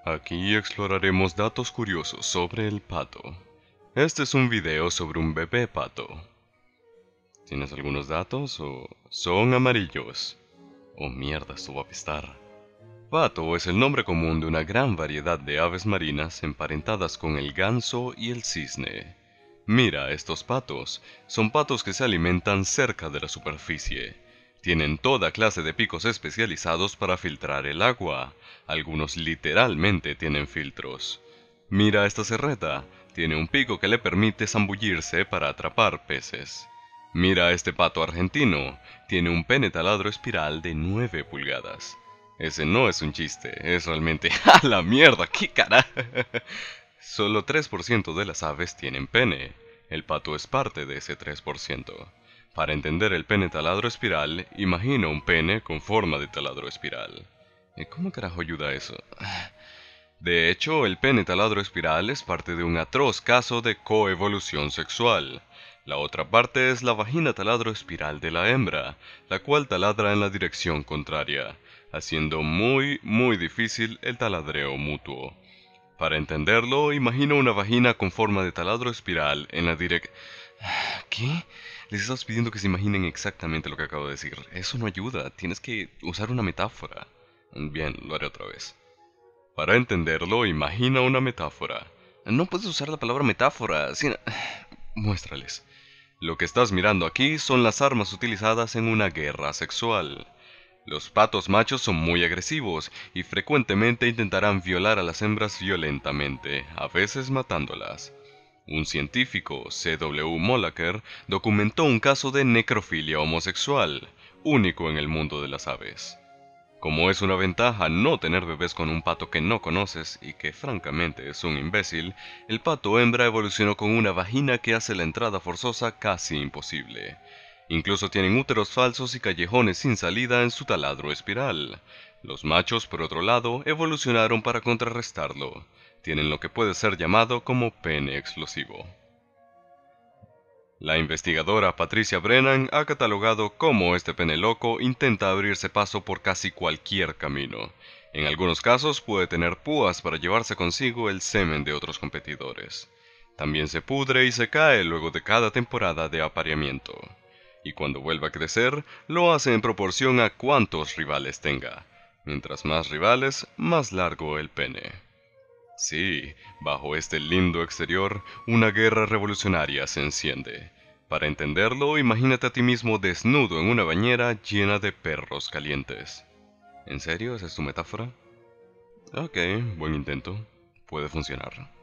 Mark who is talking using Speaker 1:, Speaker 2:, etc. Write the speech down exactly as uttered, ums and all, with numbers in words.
Speaker 1: Aquí exploraremos datos curiosos sobre el pato. Este es un video sobre un bebé pato. ¿Tienes algunos datos o son amarillos? Oh mierda, esto va a apestar. Pato es el nombre común de una gran variedad de aves marinas emparentadas con el ganso y el cisne. Mira, estos patos son patos que se alimentan cerca de la superficie. Tienen toda clase de picos especializados para filtrar el agua. Algunos literalmente tienen filtros. Mira esta cerreta, tiene un pico que le permite zambullirse para atrapar peces. Mira este pato argentino, tiene un pene taladro espiral de nueve pulgadas. Ese no es un chiste, es realmente ¡a la mierda! ¡Qué carajo! Solo tres por ciento de las aves tienen pene. El pato es parte de ese tres por ciento. Para entender el pene taladro espiral, imagina un pene con forma de taladro espiral. ¿Cómo carajo ayuda eso? De hecho, el pene taladro espiral es parte de un atroz caso de coevolución sexual. La otra parte es la vagina taladro espiral de la hembra, la cual taladra en la dirección contraria, haciendo muy, muy difícil el taladreo mutuo. Para entenderlo, imagina una vagina con forma de taladro espiral en la direc... ¿Qué? Les estás pidiendo que se imaginen exactamente lo que acabo de decir. Eso no ayuda, tienes que usar una metáfora. Bien, lo haré otra vez. Para entenderlo, imagina una metáfora. No puedes usar la palabra metáfora, sin... Muéstrales. Lo que estás mirando aquí son las armas utilizadas en una guerra sexual. Los patos machos son muy agresivos y frecuentemente intentarán violar a las hembras violentamente, a veces matándolas. Un científico, C W Molaker, documentó un caso de necrofilia homosexual, único en el mundo de las aves. Como es una ventaja no tener bebés con un pato que no conoces y que francamente es un imbécil, el pato hembra evolucionó con una vagina que hace la entrada forzosa casi imposible. Incluso tienen úteros falsos y callejones sin salida en su taladro espiral. Los machos, por otro lado, evolucionaron para contrarrestarlo. Tienen lo que puede ser llamado como pene explosivo. La investigadora Patricia Brennan ha catalogado cómo este pene loco intenta abrirse paso por casi cualquier camino. En algunos casos puede tener púas para llevarse consigo el semen de otros competidores. También se pudre y se cae luego de cada temporada de apareamiento. Y cuando vuelve a crecer, lo hace en proporción a cuántos rivales tenga. Mientras más rivales, más largo el pene. Sí, bajo este lindo exterior, una guerra revolucionaria se enciende. Para entenderlo, imagínate a ti mismo desnudo en una bañera llena de perros calientes. ¿En serio? ¿Esa es tu metáfora? Ok, buen intento. Puede funcionar.